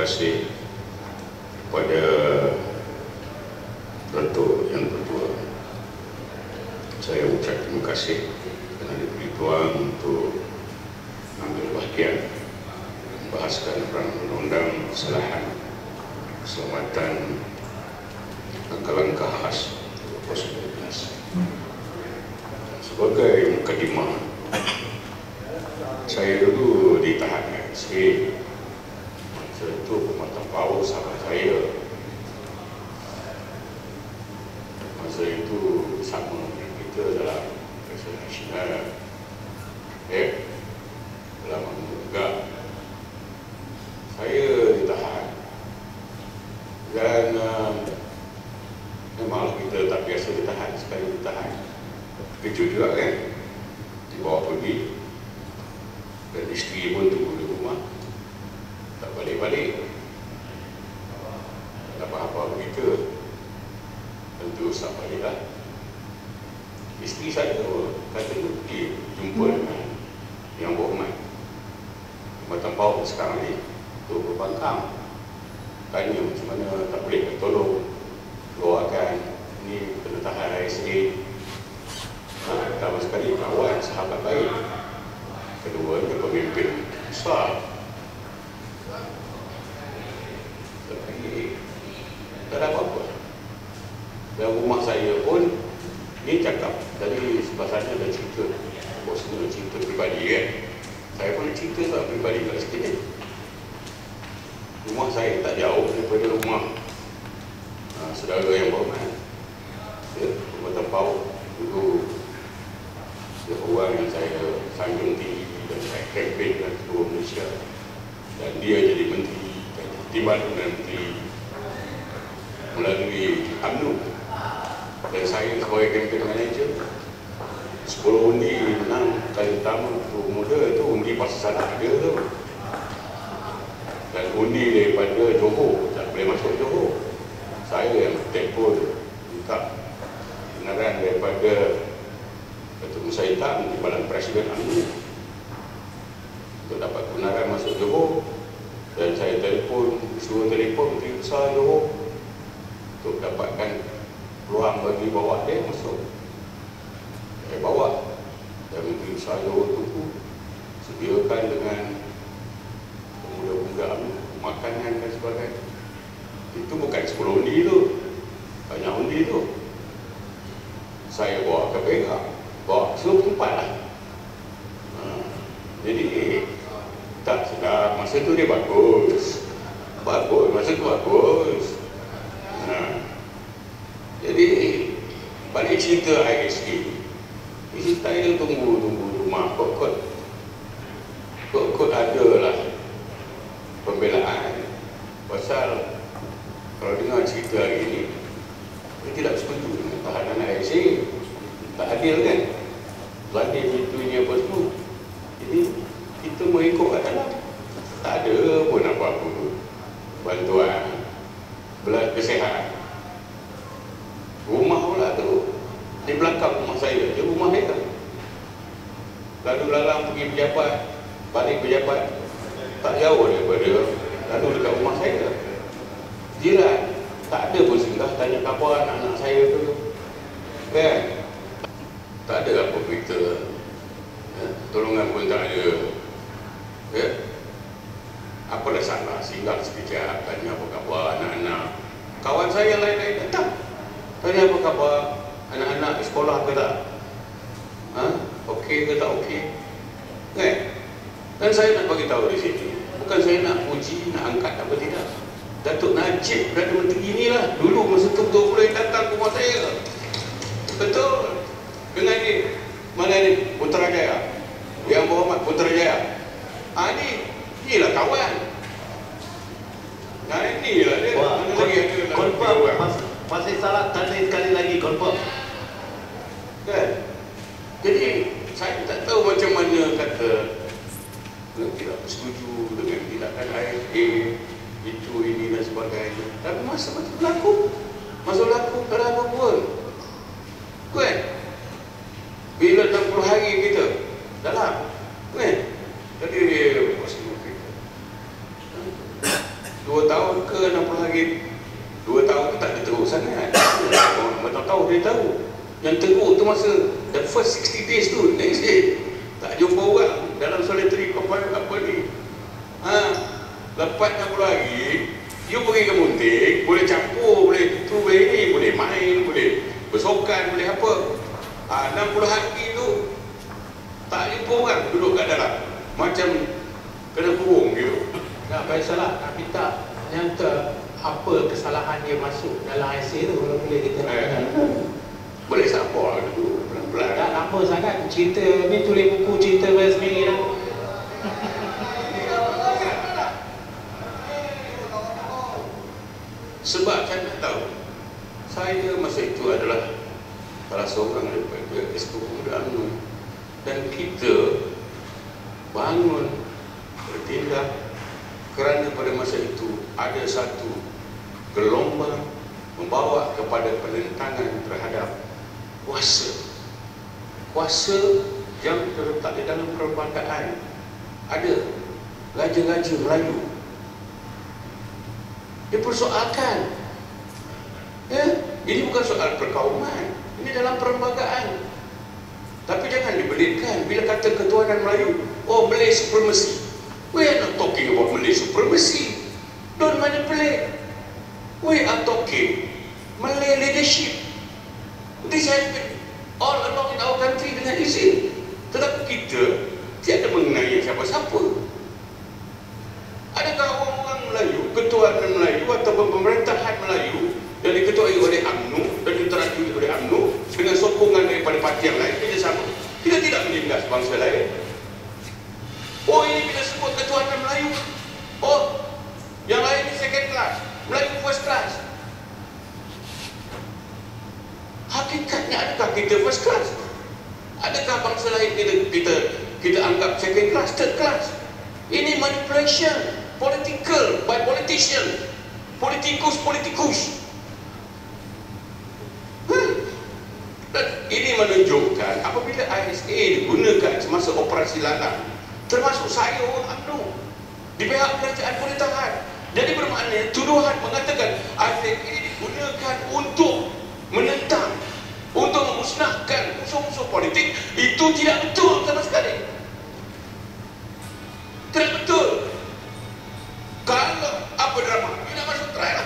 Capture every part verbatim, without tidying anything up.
kasih kepada Datuk Yang Tertua. Saya ucap terima kasih kerana diberi peluang untuk mengambil bahagian membahaskan rancangan undang-undang kesalahan keselamatan langkah-langkah khas prosedur dinas. Sebagai mukadimah, saya dulu ditahan K S K. Masa itu pematang power sahabat saya. Masa itu sama dengan kita dalam Kesatuan Nasional. Eh, dalam juga saya ditahan. Dan uh, memang kita tak biasa ditahan, sekali ditahan. Kejut juga kan, dibawa pergi. Dan isteri pun tunggu di rumah, tak balik-balik. Tak apa-apa begitu, tentu tak baliklah. Isteri saya kata pergi jumpa dengan Yang Berhormat Jabatan Power sekarang ni, tu berbangkang. Tanya macam mana tak boleh tolong keluarkan ni kena tahan K S K. Pertama sekali kawan, sahabat baik. Kedua, dia pemimpin besar. Tapi tak ada apa-apa. Dan rumah saya pun, ni cakap dari sebelah sana ada cerita, bosnya cerita pribadi kan. Saya pun cerita soal pribadi kat sikit ni. Rumah saya tak jauh daripada rumah uh, saudara Yang Berhormat, ya, Jabatan Power. Dulu dia orang yang saya sanjung tinggi dan saya kempen dengan seluruh Malaysia. Dan dia jadi menteri, Timbalan Menteri melalui U M N O. Dan saya sebagai kempen manager. Sepuluh undi menang kali pertama tu muda tu, undi pasal salah dia tu. Dan undi daripada Johor, tak boleh masuk Johor. Saya yang telefon minta kebenaran daripada Datuk Musa Hitam, Timbalan Presiden U M N O, untuk dapat kebenaran masuk Johor. Dan saya telefon, suruh telefon Menteri Besar Johor untuk dapatkan peluang bagi bawa dia masuk. Saya bawa, dan Menteri Besar Johor tunggu, sediakan dengan pemuda-pemuda U M N O makanan dan sebagainya. Itu bukan sepuluh undi tu, banyak undi tu. Saya bawa ke Perak, bawa seluruh tempat lah. Ha, jadi tak sedap. Masa tu dia bagus, bagus, masa tu bagus. Ha, jadi balik cerita K S K. Isteri saya tunggu tunggu rumah kot-kot kot-kot ada lah pembelaan pasal kalau dengar cerita hari ini, dia tidak setuju dengan tahanan K S K. Tak adil kan? Landing pintunya apa semua. Jadi kita mengikut kat dalam, tak ada pun apa-apa bantuan belas kesihat. Rumah pula tu di belakang rumah saya, dia rumah dia. Lalu lalang pergi pejabat, balik pejabat, tak jauh daripada, lalu dekat rumah saya. Jiran, tak ada pun singgah tanya khabar anak-anak saya tu. Kan? Tak ada apa berita. Ya? Tolongan pun tak ada. Ya? Apa dah salah? Singgah sekejap, tanya apa khabar anak-anak. Kawan saya yang lain-lain datang. Tanya apa khabar anak-anak di sekolah ke tak? Ha? Okey ke tak okey? Kan? Dan saya nak bagi tahu di sini, bukan saya nak puji, nak angkat apa tidak. Datuk Najib Perdana Menteri inilah dulu masa tu betul-betul datang ke rumah saya. Betul. Dengan ni, mana ni? Putrajaya. Yang Berhormat Putrajaya. Ah ni, inilah kawan. Nah inilah dia. Wah, mana lagi ada confirm masih salah tanda sekali lagi confirm. Kan? Jadi saya tak tahu macam mana kata tidak bersetuju dengan tindakan I S A itu, ini dan sebagainya. Tapi masa macam berlaku, masa berlaku tak ada apa pun. Kan? Bila enam puluh hari kita dalam, kan? Jadi dia prosedur kita. Dua lagi dua tahun tu tak ada teruk sangat. Orang tahu dia tahu. Yang teruk tu masa the first sixty days tu, next day tak jumpa orang dalam solitary apa, apa ni. Ha, lepas enam puluh hari, you pergi ke Munting, boleh campur, boleh tu, boleh ni, boleh main, boleh bersokan, boleh apa. Ha, enam puluh hari tu tak jumpa orang duduk kat dalam. Macam kena kurung gitu. Tak Faisalah, nak minta nyata apa kesalahan dia masuk dalam I C tu kalau boleh kita nak Eh. Boleh sabar dulu, pelan-pelan. tak lama sangat cerita ni, tulis buku cerita saya sendiri dah. Sebab saya nak tahu, saya masa itu adalah salah seorang daripada Esko Pemuda UMNO, dan kita bangun bertindak kerana pada masa itu ada satu gelombang membawa kepada penentangan terhadap kuasa. Kuasa yang terletak di dalam perlembagaan. Ada raja-raja Melayu dipersoalkan. Ya, ini bukan soal perkauman, ini dalam perlembagaan. Tapi jangan dibelitkan bila kata ketuhanan Melayu, oh Malay supremacy. We are not talking about Malay supremacy. Don't manipulate. We are talking Malay leadership. This has been all along in our country dengan izin. Tetapi kita tiada mengenai siapa-siapa. Adakah orang-orang Melayu, ketuhanan Melayu ataupun pemerintahan Melayu yang diketuai oleh UMNO dan diterajui oleh UMNO dengan sokongan daripada parti yang lain kerjasama? Kita tidak menindas bangsa lain. Oh, ini bila sebut ketuhanan Melayu, oh yang lain ni second class, Melayu first class. Hakikatnya adakah kita first class? Adakah bangsa lain kita kita kita anggap second class, third class? Ini manipulation, political by politician, politikus politikus. Hmm. Dan ini menunjukkan apabila I S A digunakan semasa operasi Lalang, termasuk saya orang UMNO di pihak kerajaan pemerintahan. Jadi bermakna tuduhan mengatakan I S A digunakan untuk menentang, untuk memusnahkan musuh-musuh politik, itu tidak betul sama sekali. Tidak betul. Kalau apa drama, dia nak masuk trial lah.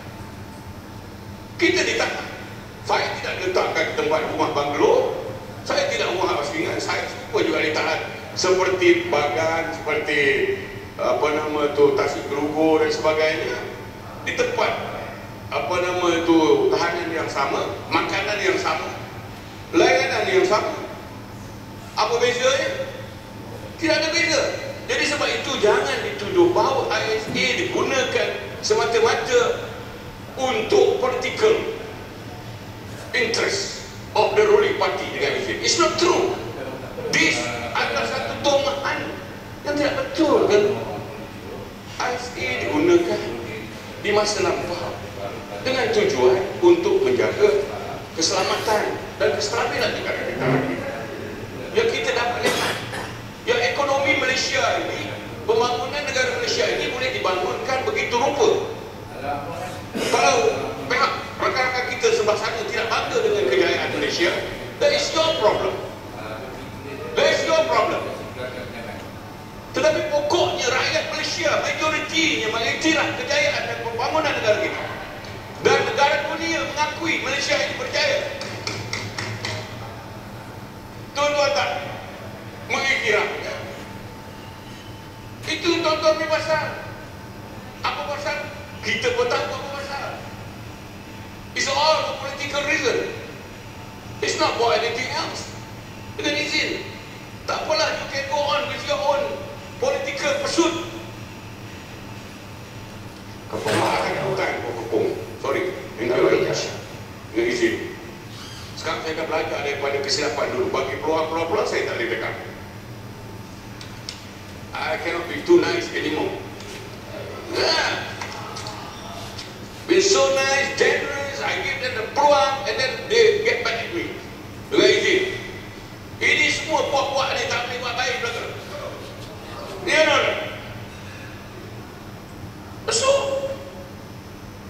Kita ditahan. Saya tidak diletakkan di tempat rumah banglo. Saya tidak rumah askingan. Saya semua juga ditahan. Seperti Bagan, seperti apa nama tu Tasik Gelugur dan sebagainya, di tempat apa nama tu tahanan yang sama, makanan yang sama, layanan yang sama. Apa bezanya? Tidak ada beza. Jadi sebab itu jangan dituduh bahawa I S A digunakan semata-mata untuk political interest of the ruling party dengan izin. It's not true. This adalah satu tomahan yang tidak betul kan. I S A digunakan di masa lampau dengan tujuan untuk menjaga keselamatan dan kestabilan negara kita. Yang kita dapat lihat, yang ekonomi Malaysia ini, pembangunan negara Malaysia ini boleh dibangunkan begitu rupa. Kalau pihak rakan-rakan kita sebelah sana tidak bangga dengan kejayaan Malaysia, that is your problem. That is your problem. Tetapi pokoknya rakyat Malaysia, majoritinya mengiktiraf kejayaan dan pembangunan negara kita. Dan negara dunia mengakui Malaysia ini berjaya. Tuan-tuan tak mengiktirafnya. Itu tuan-tuan ni pasal. Apa pasal? Kita pun tahu apa pasal. It's all for political reason. It's not for anything else. Dengan izin. Tak apalah, you can go on with your own political pursuit. Kepemarahan hutan Kepung. Sorry, dengan izin. Sekarang saya akan belajar daripada kesilapan dulu. Bagi peluang-peluang saya tak boleh tekan. I cannot be too nice anymore. Yeah. Be so nice, generous, I give them the peluang and then they get back at me. Dengan izin. Ini semua puak-puak ni tak boleh buat baik belakang. Ya, no, no. So,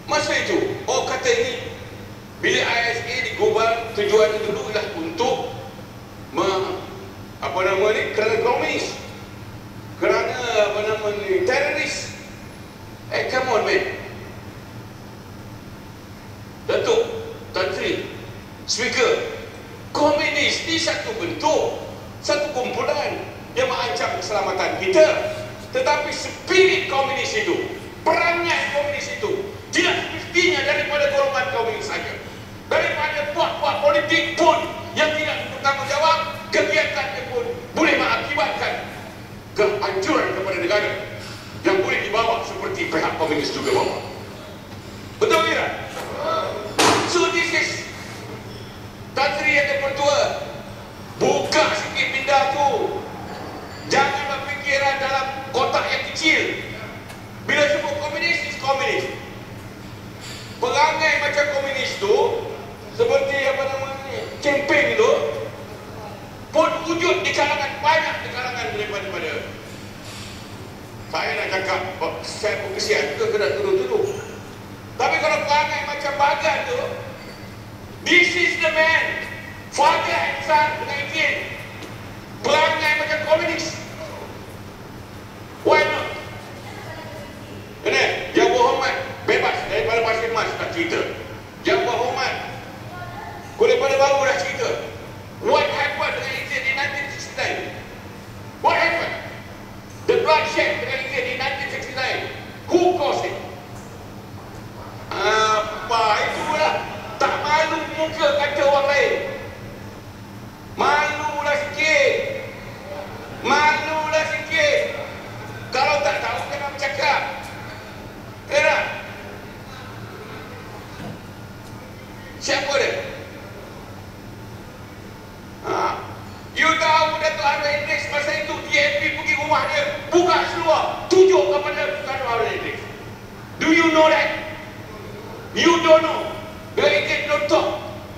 tujuan itu dulu lah untuk me, apa nama ni, kerana komunis, kerana apa nama ni, teroris. Eh, come on man, Datuk Tan Sri Speaker, komunis ni satu bentuk, satu kumpulan yang mengancam keselamatan kita. Tetapi spirit komunis itu, perangai komunis itu tidak semestinya daripada golongan komunis saja. Daripada puak-puak politik pun yang tidak bertanggungjawab, kegiatannya pun boleh mengakibatkan kehancuran kepada negara yang boleh dibawa seperti pihak komunis juga bawa. Betul tidak? So this is Tan Sri yang terpertua, buka sikit minda tu, jangan berfikiran dalam kotak yang kecil. Bila sebut komunis, is komunis. Perangai macam komunis tu, seperti apa namanya, campaign tu, pun wujud di kalangan, banyak di kalangan daripada saya nak cakap, saya pun kesian juga kena tuduh-tuduh. Tapi kalau perangai macam Bagan tu, this is the man, father and son dengan izin, perangai macam komunis. Why not? Kena, yang berhormat bebas daripada pasir mas tak cerita. Yang berhormat kulit pada baru dah cerita. What happened dengan izin di nineteen sixty-nine? What happened? The bloodshed dengan izin di nineteen sixty-nine. Who caused it? Apa itulah, tak malu muka kata orang lain. Malulah sikit, malulah sikit. Kalau tak tahu kena bercakap. Kena. Siapa dia? Ha. You tahu Datuk Harun Idris masa itu D A P pergi rumah dia, buka seluar, tunjuk kepada Datuk Harun Idris. Do you know that? You don't know. The agent don't talk.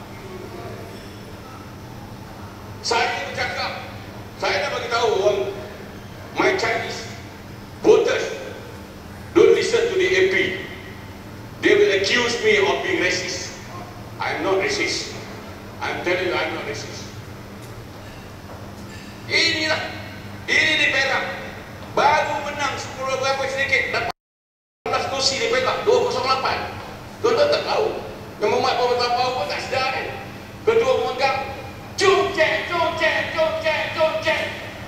Saya bercakap, saya nak bagi tahu orang, my Chinese voters, don't listen to the A P. They will accuse me of being racist. I'm not racist. I'm telling you, I'm not racist. Inilah, ini di Perak, baru menang sepuluh berapa sedikit, dapat enam belas kursi di Perak, dua kosong lapan. Tuan-tuan tak tahu, yang Muhammad Bapak Tahu pun tak sedar kan. Ketua pemegang, cungcek, cungcek, cungcek, cungcek.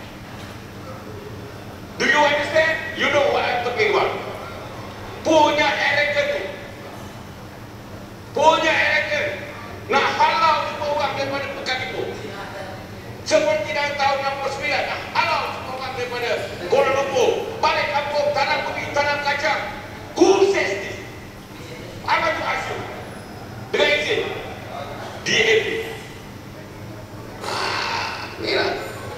Do you understand? You know what I'm talking about. Punya arrogant, punya arrogant, nak halau semua orang daripada pekan itu. Seperti dalam tahun enam puluh sembilan, nak halau semua orang daripada Kuala Lumpur, balik kampung, tanam kopi, tanam kacang. Who says this? I want to ask you, dengan izin D A P. Ah, ni lah.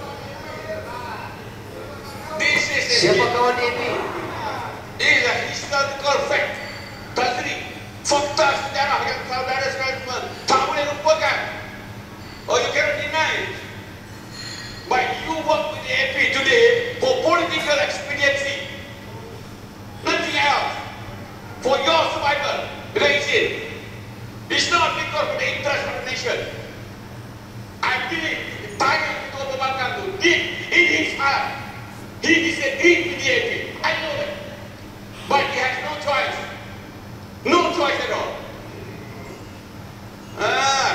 This is a Siapa kawan D A P? This is a historical fact. Tan Sri, fakta sejarah yang saudara-saudara semua tak boleh lupakan. Or you cannot deny it. But you work with the A P today for political expediency. Nothing else. For your survival. Dengan izin. It's not because of the interest of the nation. I believe, tanya Ketua Pembangkang tu, deep in his heart, he disagreed with the A P. I know that. But he has no choice. No choice at all. Ah.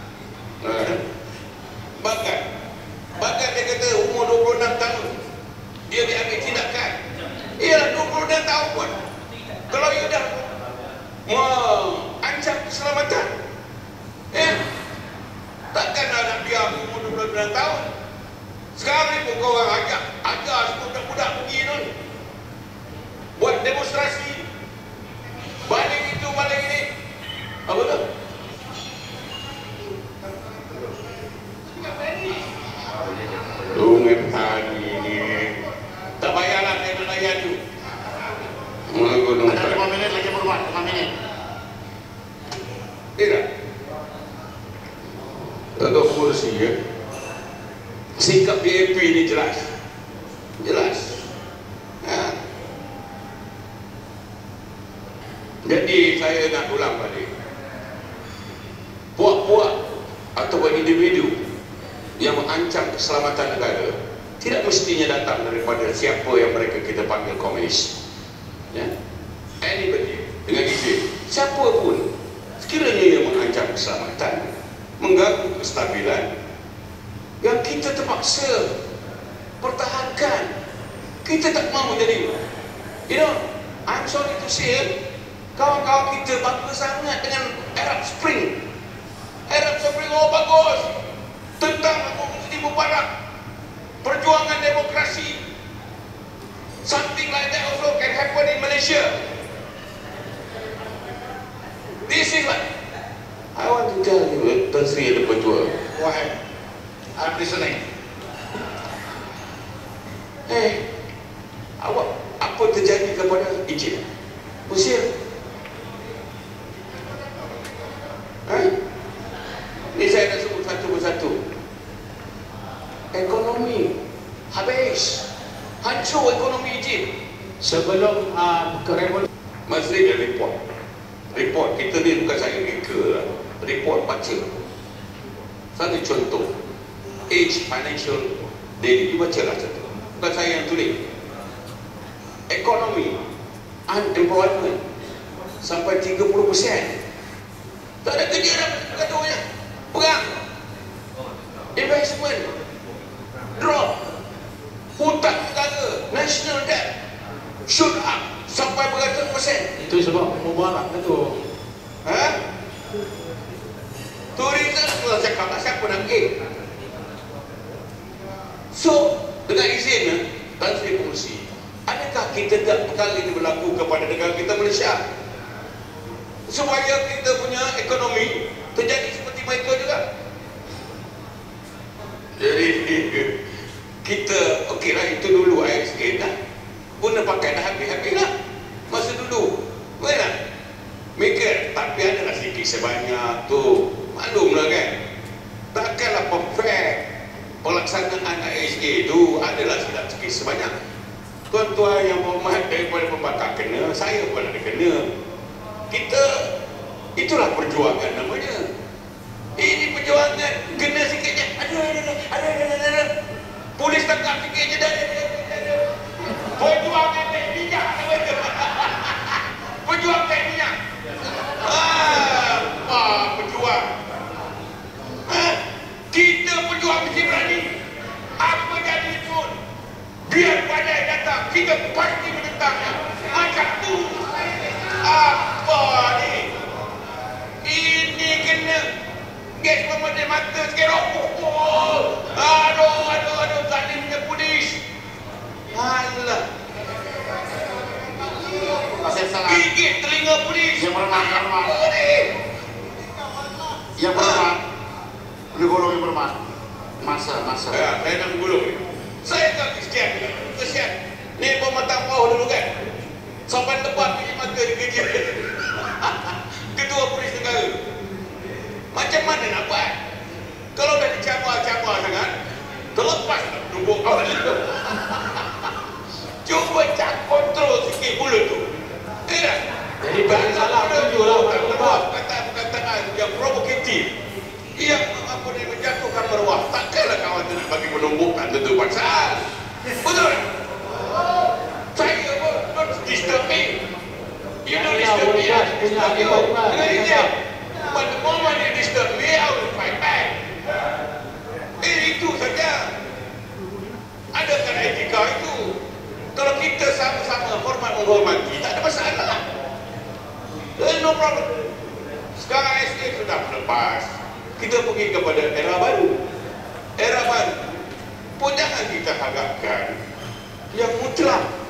Bagan. Bagan dia kata umur dua puluh enam tahun. Dia diambil tindakan. Ialah dua puluh enam tahun pun. Kalau you dah mengancam keselamatan, eh, takkan nak biar umur dua puluh enam tahun. Sekarang ni pun kau orang ajak, ajak semua budak-budak pergi tu, buat demonstrasi, balik itu, balik ini. Apa tu? Sungai Petani ni tak payahlah saya nak layan tu. Ada lima minit lagi berbuat, lima minit. Tidak. Datuk Kursi ya. Sikap D A P ni jelas. Jelas. Ha. Jadi saya nak ulang balik. Puak-puak sebuah individu yang mengancam keselamatan negara tidak mestinya datang daripada siapa yang mereka kita panggil komunis, ya? Anybody, dengan izin siapa pun sekiranya ia mengancam keselamatan, mengganggu kestabilan, yang kita terpaksa pertahankan, kita tak mahu jadi, you know, I'm sorry to say, kawan-kawan kita bangga sangat dengan Arab Spring. Arab Spring, oh bagus, tentang Hosni Mubarak, perjuangan demokrasi. Something like that also can happen in Malaysia. This is what I want to tell you, Tan Sri ada petua. Go ahead. I'm listening. Eh, awak apa terjadi kepada Egypt, Mesir? Eh? Ni saya nak sebut satu persatu. Ekonomi habis, hancur ekonomi Egypt. Sebelum uh, ke revolusi Masri ada report. Report kita ni bukan saya reka lah. Report baca. Satu contoh, Age Financial Daily, you baca lah contoh. Bukan saya yang tulis. Ekonomi, unemployment sampai tiga puluh peratus. Tak ada kerja dah katanya. Perang. Investment drop. Hutang negara, national debt shoot up sampai beratus persen. itu sebab Mubarak tu. Ha? Tourism kalau cakap lah, siapa nak pergi? So, dengan izin Tan Sri Kongsi, adakah kita tak perkara ini berlaku kepada negara kita Malaysia? Supaya kita punya ekonomi terjadi seperti mereka juga. Jadi kita, okey lah, itu dulu I S A dah guna pakai dah habis-habis lah masa dulu, boleh tak? Mikir, tapi adalah sedikit sebanyak tu, maklum lah kan, takkanlah perfect pelaksanaan I S A tu, adalah silap sedikit sebanyak. Tuan-tuan yang berhormat, daripada pembakar kena, saya pun ada kena. Kita, itulah perjuangan namanya. Ini perjuangan, kena sikitnya, ada, ada, ada, ada, ada, ada. Polis tangkap sikitnya, ada, ada, ada, ada. Perjuangan naik minyak namanya. Perjuang naik minyak. Ah, ah, perjuang. Ah, kita perjuang mesti berani. Apa jadi pun, biar badai datang, kita pasti menentangnya. Macam tu. Apa ni? Ini kena gas pemadam mata sikit. Oh, aduh, aduh, aduh, zalimnya polis. Alah. Pasal salah. Gigit telinga polis. Yang berhormat, yang berhormat. Apa ni? Yang berhormat. Boleh golong yang berhormat. Masa, masa. Ya, saya nak gulung ni. Saya tak kesian. Kesian. Ni pematang bawah dulu kan. Sampai lepas punya mata dia kerja. Ketua Polis Negara. Macam mana nak buat? Kalau dah dicabar-cabar sangat, terlepas tak tumbuk awal itu. Cuba cak kontrol sikit mulut tu. Eh dah. Jadi bagi salah tujuh lah kata-kataan yang provokatif, yang apa ni, menjatuhkan maruah. Takkanlah kawan tu nak bagi penumbukan tentu pasal. Betul tak? Saya pun don't disturb me. You don't disturb me, I disturb you. Dengan dia. But the moment you disturb me, I will fight back. Eh, itu saja. Adakah etika itu? Kalau kita sama-sama hormat menghormati, tak ada masalah. There's no problem. Sekarang S A sudah lepas. Kita pergi kepada era baru. Era baru. Pun jangan kita harapkan yang mutlak.